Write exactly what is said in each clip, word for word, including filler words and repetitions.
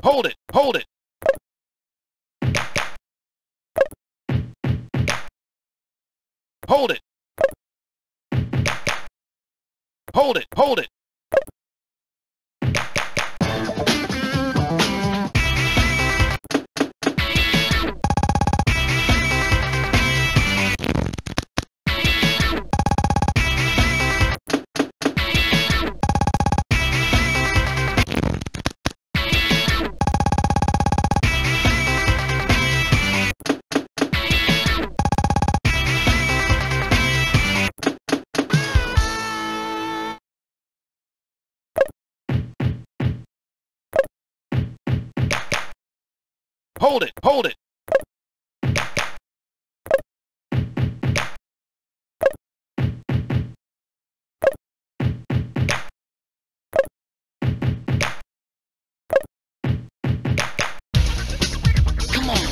hold it, hold it. Hold it. Hold it, hold it. Hold it, hold it. Come on.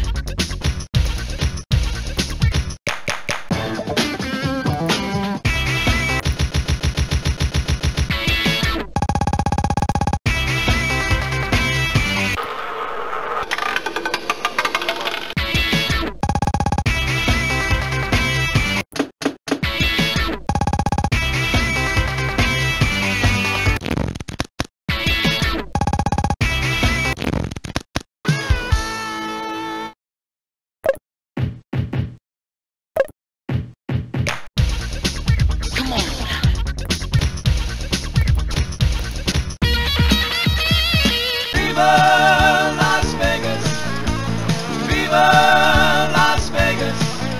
Viva Las Vegas! Viva Las Vegas!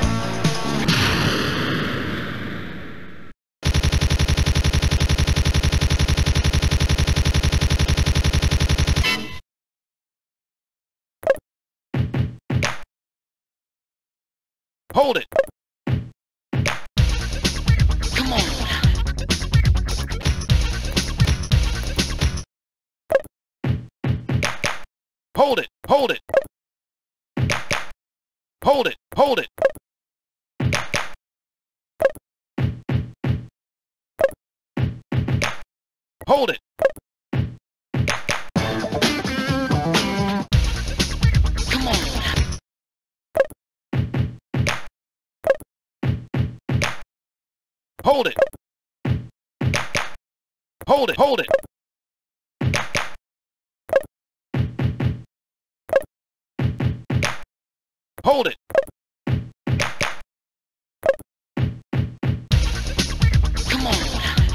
Hold it! Come on! Hold it, hold it. Hold it, hold it. Hold it. Come on. Hold it. Hold it, hold it. Hold it. Come on.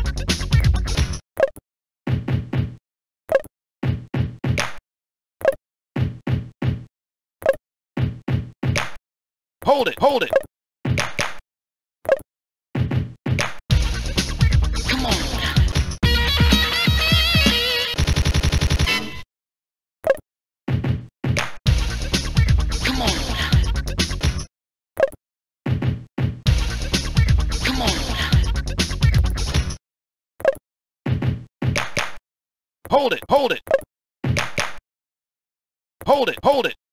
Hold it, hold it. Come on. Come on. Come on. Hold it, hold it. Hold it, hold it.